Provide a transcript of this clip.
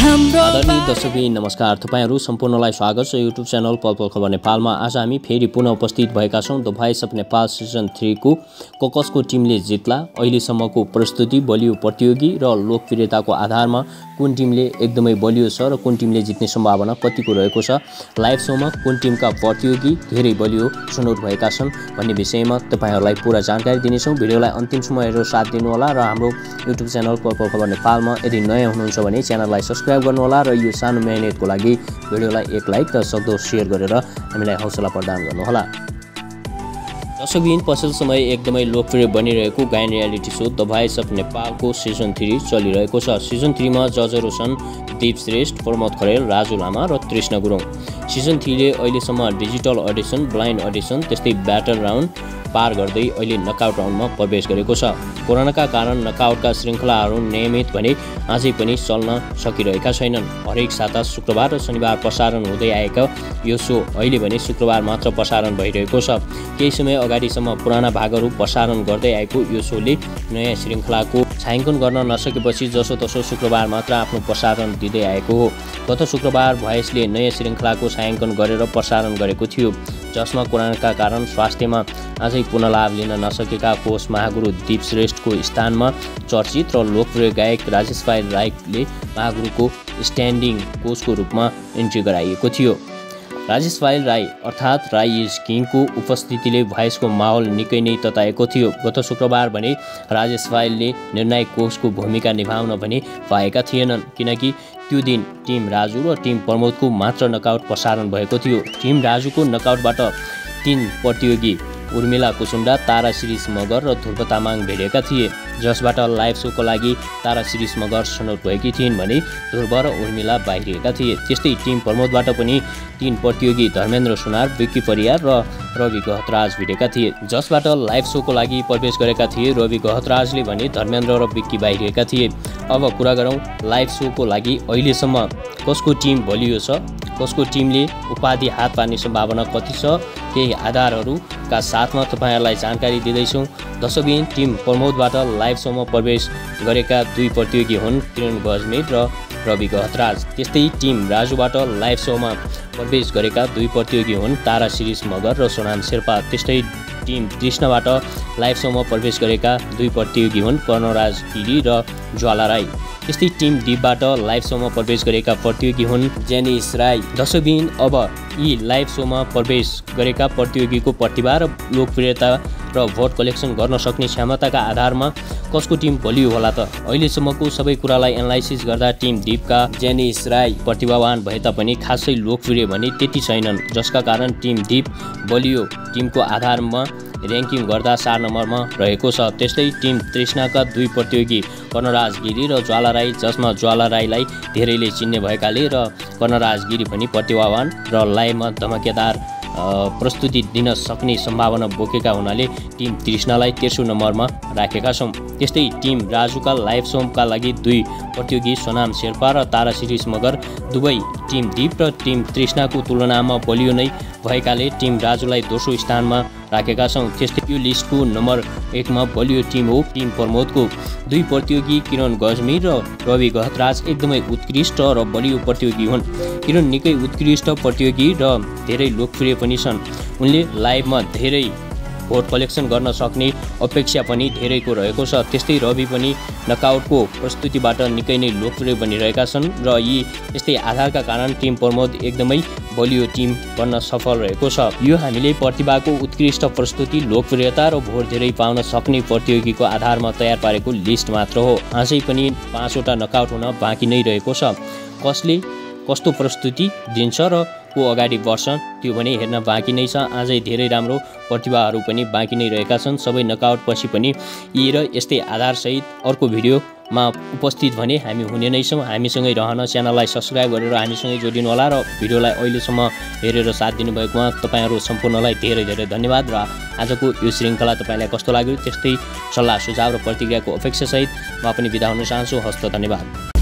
आदरणीय दर्शकबिन नमस्कार, तपाईहरु सम्पूर्णलाई स्वागत छ युट्युब च्यानल पल खबर नेपालमा। आज हामी फेरि पुनः उपस्थित भएका छौं the voice of Nepal season 3 को कसको टिमले जित्ला, अहिलेसम्मको प्रस्तुति, बलियो प्रतियोगी र लोकप्रियताको आधारमा कुन टिमले एकदमै बलियो छ र कुन टिमले जित्ने सम्भावना कतिको रहेको छ, लाइभ शोमा कुन टिमका प्रतियोगी धेरै बलियो छनौट भएका छन् भन्ने विषयमा तपाईहरुलाई पूरा जानकारी दिनेछौं। भिडियोलाई अन्तिमसम्म हेरेर साथ दिनुहोला र हाम्रो युट्युब च्यानल पल खबर नेपालमा यदि नयाँ हुनुहुन्छ भने च्यानललाई सब्स्क्राइब गर्नुहोला र यो सानो मेहनतको लागि भिडियोलाई एक लाइक र सक्दो शेयर गरेर हामीलाई हौसला प्रदान गर्नुहोला। दर्शकबिन पछिल्लो समय एकदमै लोकप्रिय बनिरहेको गायन reality show the voice of नेपालको सिजन 3 चलिरहेको छ। सिजन 3 मा जजहरू छन् दीप श्रेष्ठ, प्रमोद खरेल, राजु लामा र तृष्णा गुरुङ। सिजन 3 ले अहिलेसम्म डिजिटल अडिसन, ब्लाइन्ड अडिसन, त्यस्तै ब्याटल राउन्ड पार गर्दै अहिले नकआउट राउन्डमा प्रवेश गरेको छ। कोरोनाका कारण नकआउटका श्रृङ्खलाहरू नियमित भने अझै पनि चल्न सकिरहेका छैनन्। हरेक साता शुक्रबार र शनिबार प्रसारण हुँदै आएका यो सो अहिले भने शुक्रबार मात्र प्रसारण भइरहेको छ। केही समय अगाडिसम्म पुराना भागहरू प्रसारण गर्दै आएको यो सोले नयाँ श्रृङ्खलाको छायाङ्कन गर्न नसकेपछि जसोतसो शुक्रबार मात्र आफ्नो प्रसारण दिँदै आएको हो। गत शुक्रबार भोइसले नयाँ श्रृङ्खलाको छायाङ्कन गरेर प्रसारण गरेको थियो, जसमा कोरोनाका कारण स्वास्थ्यमा अझै पुनः लाभ लिन नसकेका कोच महागुरु दीप श्रेष्ठको स्थानमा चर्चित र लोकप्रिय गायक राजेश राईले महागुरुको स्ट्यान्डिङ कोचको रूपमा इन्ट्री गराइएको थियो। राजेश राई अर्थात् राई इज किङको उपस्थितिले भोइसको माहौल निकै नै तताएको थियो। गत शुक्रबार भने राजेश राईले निर्णायक कोचको भूमिका निभाउन भने पाएका थिएनन्, किनकि त्यो दिन टिम राजु र टिम प्रमोदको मात्र नकआउट प्रसारण भएको थियो। टिम राजुको नकआउटबाट 3 प्रतियोगी उर्मिला कुसुण्डा, तारा शिरिष मगर र ध्रुव तामाङ भेटेका थिए, जसबाट लाइभ शोको लागि तारा शिरिष मगर छनौट भएकी थिइन् भने ध्रुव र उर्मिला बाहिरिएका थिए। त्यस्तै टिम प्रमोदबाट पनि 3 प्रतियोगी धर्मेन्द्र सुनार, विक्की परियार र रवि गहतराज भेटेका थिए, जसबाट लाइभ शोको लागि प्रवेश गरेका थिए। रवि गहतराजले भने धर्मेन्द्र र विक्की बाहिरिएका थिए। अब कुरा गरौँ लाइभ शोको लागि अहिलेसम्म कसको टिम बलियो छ, कसको टिमले उपाधि हात पार्ने सम्भावना कति छ, केही आधारहरूका साथमा तपाईहरुलाई जानकारी दिँदैछौँ। दर्शकबिन टिम प्रमोदबाट लाइभ शोमा प्रवेश गरेका 2 प्रतियोगी हुन् किरण गजमेर र रवि गहतराज। त्यस्तै टिम राजुबाट लाइभ शोमा प्रवेश गरेका 2 प्रतियोगी हुन् तारा शिरिष मगर र सोनाम शेर्पा। त्यस्तै टिम तृष्णाबाट लाइभ शोमा प्रवेश गरेका 2 प्रतियोगी हुन् कर्णराज गिरी र ज्वाला राई। त्यस्तै टिम दीपबाट लाइभ शोमा प्रवेश गरेका प्रतियोगी हुन् जेनिस राई। दर्शकबिन अब यी लाइभ शोमा प्रवेश गरेका प्रतियोगीको प्रतिभा र लोकप्रियता र भोट कलेक्सन गर्न सक्ने क्षमताका आधारमा कसको टिम बलियो होला त? अहिलेसम्मको सबै कुरालाई एनालाइसिस गर्दा टिम दीपका जेनिस राई प्रतिभावान भए तापनि खासै लोकप्रिय भने त्यति छैनन्, जसका कारण टिम दीप बलियो टिमको आधारमा र्याङ्किङ गर्दा 4 नम्बरमा रहेको छ। त्यस्तै टिम तृष्णाका 2 प्रतियोगी कर्णराज गिरी र ज्वाला राई, जसमा ज्वाला राईलाई धेरैले चिन्ने भएकाले र कर्णराज गिरी पनि प्रतिभावान र लाइभमा धमाकेदार प्रस्तुति दिन सक्ने सम्भावना बोकेका हुनाले टिम तृष्णालाई 13औं नम्बरमा राखेका छौँ। त्यस्तै टिम राजुका लाइभ शोका लागि 2 प्रतियोगी सोनाम शेर्पा र तारा शिरिष मगर दुवै टिम दीप र टिम तृष्णाको तुलनामा बलियो नै भएकाले टिम राजुलाई 2औं स्थानमा राखेका छौँ। त्यस्तै यो लिस्टको नम्बर 1 मा बलियो टिम हो टिम प्रमोदको 2 प्रतियोगी किरण गजमेर र रवि गहतराज एकदमै उत्कृष्ट र बलियो प्रतियोगी हुन्। किरण निकै उत्कृष्ट प्रतियोगी र धेरै लोकप्रिय पनि छन्। उनले लाइभमा धेरै भोट कलेक्सन गर्न सक्ने अपेक्षा पनि धेरैको रहेको छ। त्यस्तै रवि पनि नकआउटको प्रस्तुतिबाट निकै नै लोकप्रिय बनिरहेका छन् र यी यस्तै आधारका कारण टिम प्रमोद एकदमै बलियो टिम बन्न सफल रहेको छ। यो हामीले प्रतिभाको उत्कृष्ट प्रस्तुति, लोकप्रियता र भोट धेरै पाउन सक्ने प्रतियोगीको आधारमा तयार पारेको लिस्ट मात्र हो। अझै पनि 5 वटा नकआउट हुन बाँकी नै रहेको छ। कसले कस्तो प्रस्तुति दिन्छ र को अगाडि बढ्छ त्यो भने हेर्न बाँकी नै छ। अझै धेरै राम्रो प्रतिभाहरू पनि बाँकी नै रहेका छन्। सबै नकआउट पछि पनि यी र यस्तै आधारसहित अर्को भिडियोमा उपस्थित भने हामी हुने नै छौँ। हामीसँगै रहन च्यानललाई सब्स्क्राइब गरेर हामीसँगै जोडिनु होला र भिडियोलाई अहिलेसम्म हेरेर साथ दिनुभएकोमा तपाईहरु सम्पूर्णलाई धेरै धेरै धन्यवाद। र आजको यो श्रृङ्खला तपाईलाई कस्तो लाग्यो त्यस्तै सल्लाह सुझाव र प्रतिक्रियाको अपेक्षासहित म पनि बिदा हुन चाहन्छु। हस्त धन्यवाद।